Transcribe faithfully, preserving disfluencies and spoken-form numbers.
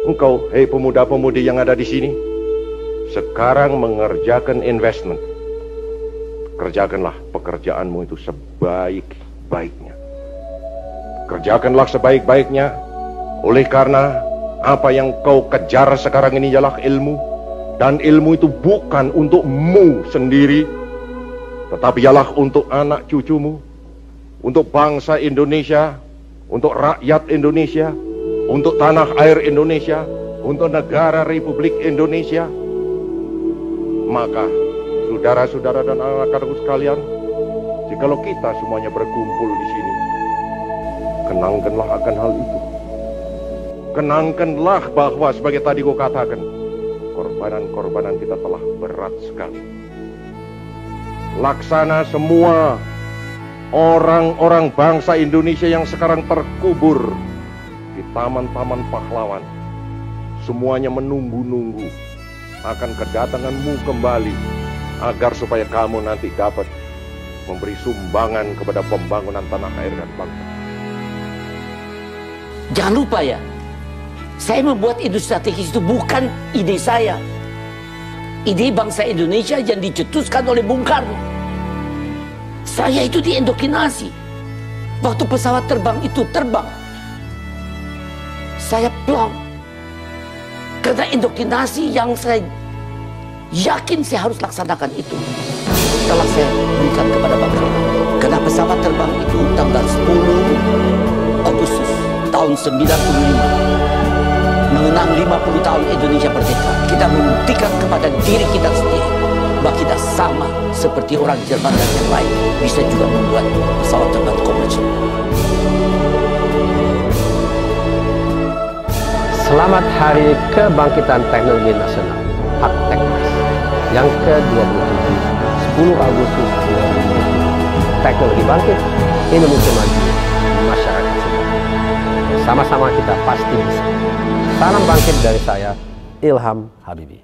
Engkau, hei pemuda-pemudi yang ada di sini, sekarang mengerjakan investment. Kerjakanlah pekerjaanmu itu sebaik-baiknya. Kerjakanlah sebaik-baiknya, oleh karena apa yang kau kejar sekarang ini ialah ilmu. Dan ilmu itu bukan untukmu sendiri, tetapi ialah untuk anak cucumu, untuk bangsa Indonesia, untuk rakyat Indonesia, untuk tanah air Indonesia, untuk negara Republik Indonesia. Maka saudara-saudara dan anak-anakku sekalian, jikalau kita semuanya berkumpul di sini, kenangkanlah akan hal itu. Kenangkanlah bahwa sebagai tadi kau katakan, korbanan-korbanan kita telah berat sekali. Laksana semua orang-orang bangsa Indonesia yang sekarang terkubur di taman-taman pahlawan, semuanya menunggu-nunggu akan kedatanganmu kembali, agar supaya kamu nanti dapat memberi sumbangan kepada pembangunan tanah air dan bangsa. Jangan lupa ya, saya membuat ide strategis itu bukan ide saya. Ide bangsa Indonesia yang dicetuskan oleh Bung Karno. Saya itu diindoktrinasi. Waktu pesawat terbang itu terbang, saya plong. Karena indoktrinasi yang saya yakin saya harus laksanakan itu telah saya berikan kepada bangsa. Karena pesawat terbang itu tanggal sepuluh Agustus tahun sembilan puluh lima mengenang lima puluh tahun Indonesia merdeka. Kita membuktikan kepada diri kita sendiri bahwa kita sama seperti orang Jerman dan yang lain, bisa juga membuat pesawat terbang komersial. Selamat Hari Kebangkitan Teknologi Nasional Hakteknas yang ke dua puluh tujuh, sepuluh Agustus dua ribu dua puluh. Teknologi bangkit, Indonesia maju, masyarakat sejahtera. Sama-sama kita pasti bisa. Salam bangkit dari saya, Ilham Habibi.